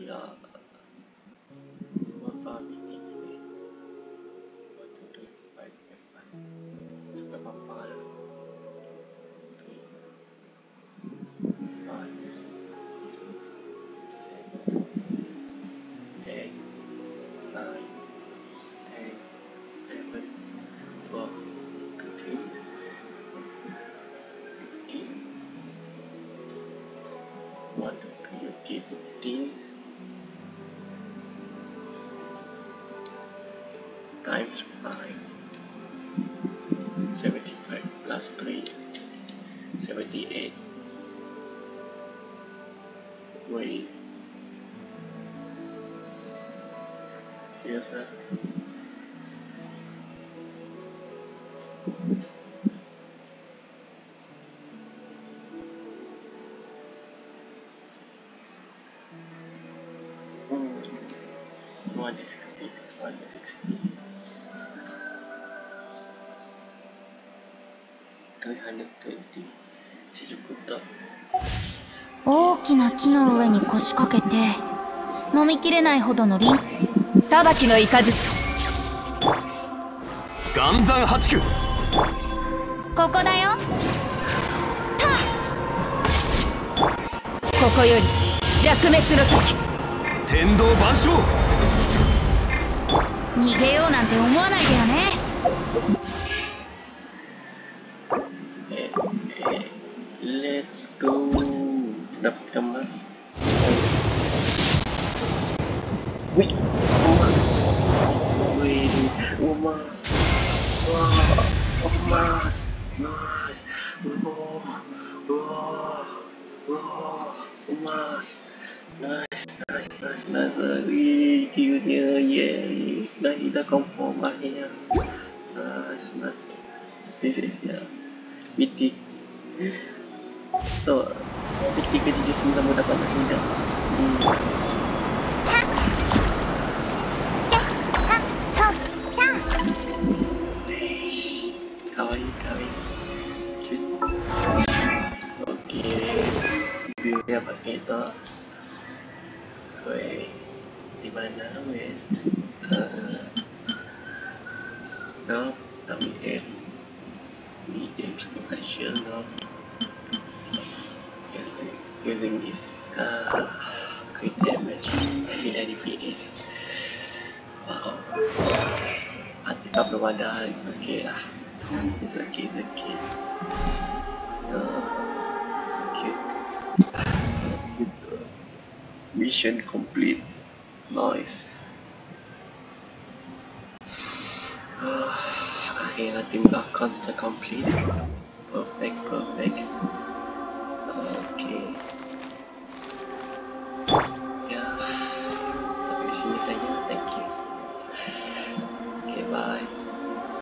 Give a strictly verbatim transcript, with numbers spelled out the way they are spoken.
ya berapa minit ini? One, two, three, five, five. Sampai berapa lah? Three, five, six, seven, eight, nine, ten, eleven, twelve, thirteen, fifteen. One, two, three, okay, fifteen. Times five. Seventy-five plus three. Seventy-eight. Wait. Serious ah? Hmm. one hundred sixty plus one hundred sixty. three hundred twenty. cukup tak? 大きな木の上に腰掛けて飲みきれないほどの凛裁きの雷岩山八九。 ここだよ。たここより弱滅の時。 天道万象。 逃げようなんて思わないでよね。 Eh, eh, let's go. Dapatkan emas. Wih, emas. Wih, emas. Wah, emas. Emas. Wah, wah, wah, emas. Nice, nice, nice, nice. Wih, cute-nya. Yeay. Nahida confirm akhirnya. Nice, nice. This is ya. Bitik. So, bitik ke tujuh sembilan mau dapat Nahida. Hmm. Kawaii, kawaii. Cute. Okay. View dia pakai tu. Weh, di mana wes? Uh, no, kami aim. We aim special now. Using, using this uh, crit damage and ninety P S. Wow. Artifact belum ada, it's okay lah. It's okay, it's okay. Uh, it's okay. So good. Mission complete. Nice. Uh, akhirnya tim belakang sudah complete. Perfect, perfect.